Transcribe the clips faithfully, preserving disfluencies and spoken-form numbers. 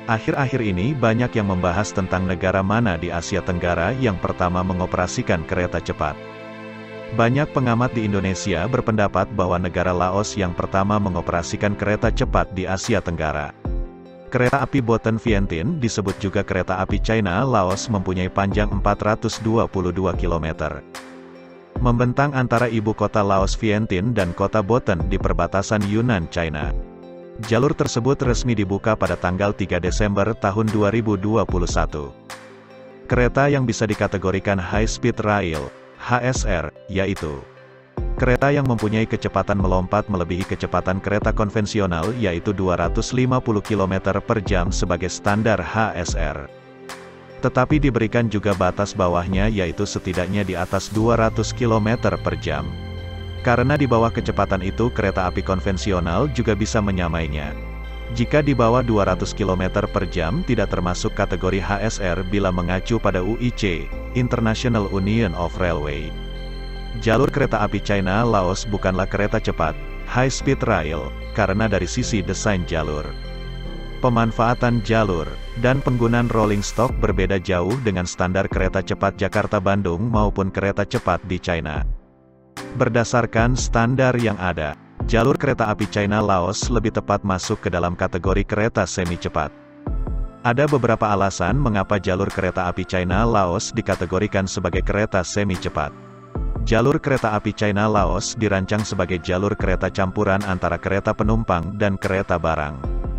Akhir-akhir ini banyak yang membahas tentang negara mana di Asia Tenggara yang pertama mengoperasikan kereta cepat. Banyak pengamat di Indonesia berpendapat bahwa negara Laos yang pertama mengoperasikan kereta cepat di Asia Tenggara. Kereta api Boten Vientiane, disebut juga kereta api China Laos, mempunyai panjang empat ratus dua puluh dua kilometer. Membentang antara ibu kota Laos Vientiane dan kota Boten di perbatasan Yunnan, China. Jalur tersebut resmi dibuka pada tanggal tiga Desember tahun dua ribu dua puluh satu. Kereta yang bisa dikategorikan High Speed Rail, H S R, yaitu kereta yang mempunyai kecepatan melompat melebihi kecepatan kereta konvensional yaitu dua ratus lima puluh kilometer per jam sebagai standar H S R. Tetapi diberikan juga batas bawahnya yaitu setidaknya di atas dua ratus kilometer per jam. Karena di bawah kecepatan itu kereta api konvensional juga bisa menyamainya. Jika di bawah dua ratus kilometer per jam tidak termasuk kategori H S R bila mengacu pada U I C, International Union of Railway. Jalur kereta api China Laos bukanlah kereta cepat, high speed rail, karena dari sisi desain jalur, pemanfaatan jalur, dan penggunaan rolling stock berbeda jauh dengan standar kereta cepat Jakarta-Bandung maupun kereta cepat di China. Berdasarkan standar yang ada, jalur kereta api China Laos lebih tepat masuk ke dalam kategori kereta semi cepat. Ada beberapa alasan mengapa jalur kereta api China Laos dikategorikan sebagai kereta semi cepat. Jalur kereta api China Laos dirancang sebagai jalur kereta campuran antara kereta penumpang dan kereta barang,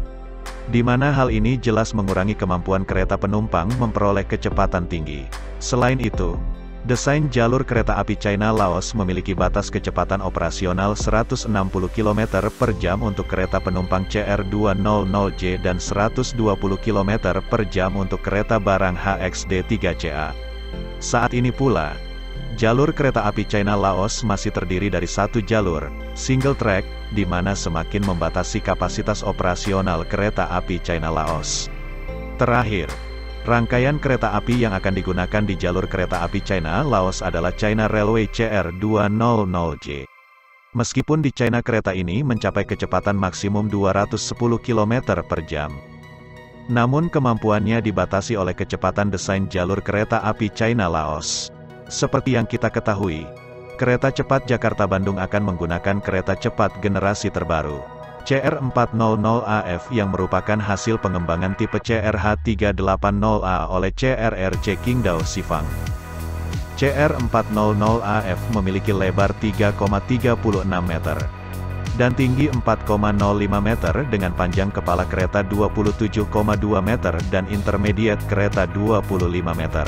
di mana hal ini jelas mengurangi kemampuan kereta penumpang memperoleh kecepatan tinggi. Selain itu, desain jalur kereta api China Laos memiliki batas kecepatan operasional seratus enam puluh kilometer per jam untuk kereta penumpang C R dua ratus J dan seratus dua puluh kilometer per jam untuk kereta barang H X D tiga C A. Saat ini pula, jalur kereta api China Laos masih terdiri dari satu jalur, single track, di mana semakin membatasi kapasitas operasional kereta api China Laos. Terakhir, rangkaian kereta api yang akan digunakan di jalur kereta api China Laos adalah China Railway C R dua ratus J. Meskipun di China kereta ini mencapai kecepatan maksimum dua ratus sepuluh kilometer per jam, namun kemampuannya dibatasi oleh kecepatan desain jalur kereta api China Laos. Seperti yang kita ketahui, kereta cepat Jakarta-Bandung akan menggunakan kereta cepat generasi terbaru, C R empat ratus A F, yang merupakan hasil pengembangan tipe C R H tiga delapan nol A oleh C R R C Qingdao Xifang. C R empat ratus A F memiliki lebar tiga koma tiga enam meter dan tinggi empat koma nol lima meter dengan panjang kepala kereta dua puluh tujuh koma dua meter dan intermediate kereta dua puluh lima meter.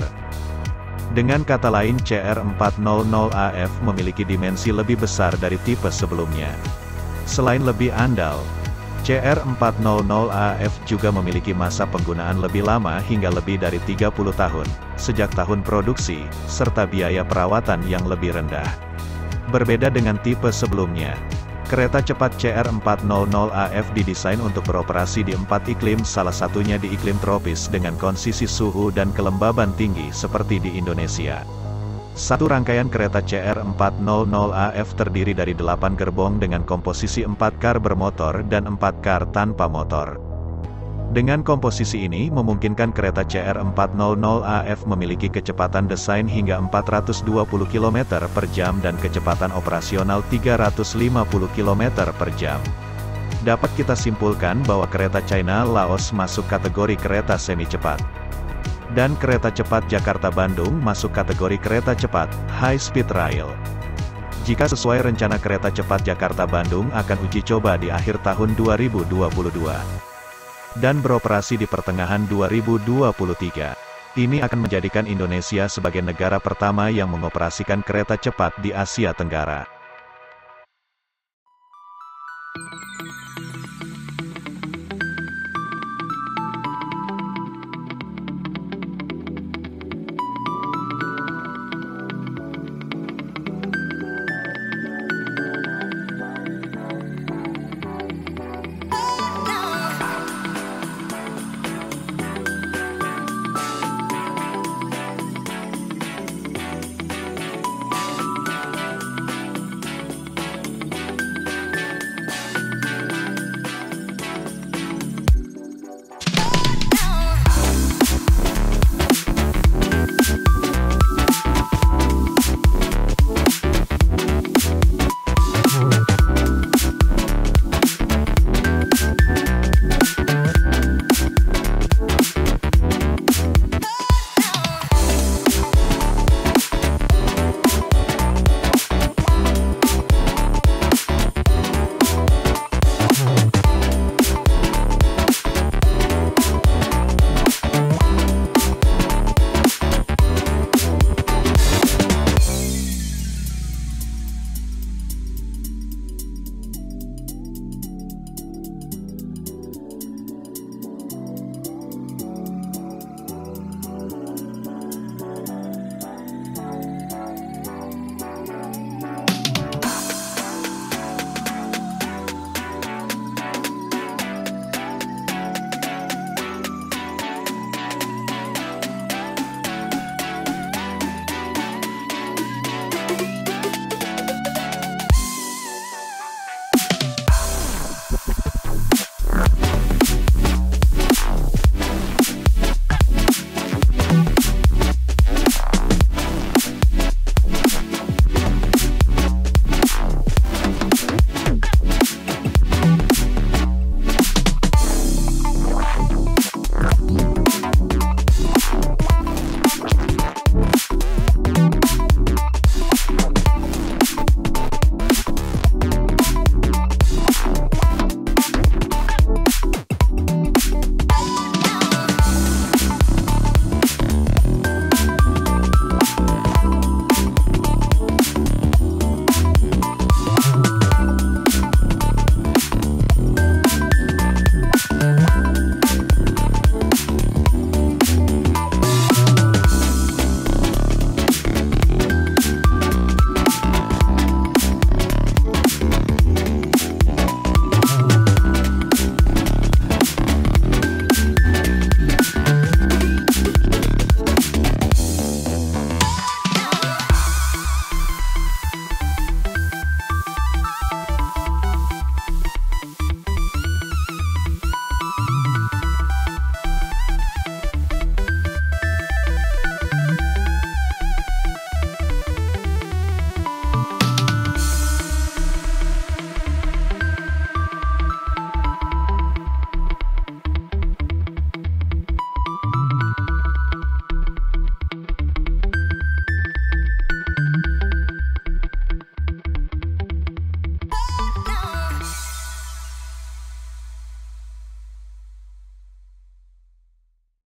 Dengan kata lain, C R empat ratus A F memiliki dimensi lebih besar dari tipe sebelumnya. Selain lebih andal, C R empat ratus A F juga memiliki masa penggunaan lebih lama hingga lebih dari tiga puluh tahun, sejak tahun produksi, serta biaya perawatan yang lebih rendah. Berbeda dengan tipe sebelumnya, kereta cepat C R empat ratus A F didesain untuk beroperasi di empat iklim, salah satunya di iklim tropis dengan kondisi suhu dan kelembaban tinggi seperti di Indonesia. Satu rangkaian kereta C R empat ratus A F terdiri dari delapan gerbong dengan komposisi empat kar bermotor dan empat kar tanpa motor. Dengan komposisi ini memungkinkan kereta C R empat ratus A F memiliki kecepatan desain hingga empat ratus dua puluh kilometer per jam dan kecepatan operasional tiga ratus lima puluh kilometer per jam. Dapat kita simpulkan bahwa kereta China Laos masuk kategori kereta semi cepat. Dan kereta cepat Jakarta-Bandung masuk kategori kereta cepat, high speed rail. Jika sesuai rencana, kereta cepat Jakarta-Bandung akan uji coba di akhir tahun dua ribu dua puluh dua. Dan beroperasi di pertengahan dua ribu dua puluh tiga. Ini akan menjadikan Indonesia sebagai negara pertama yang mengoperasikan kereta cepat di Asia Tenggara.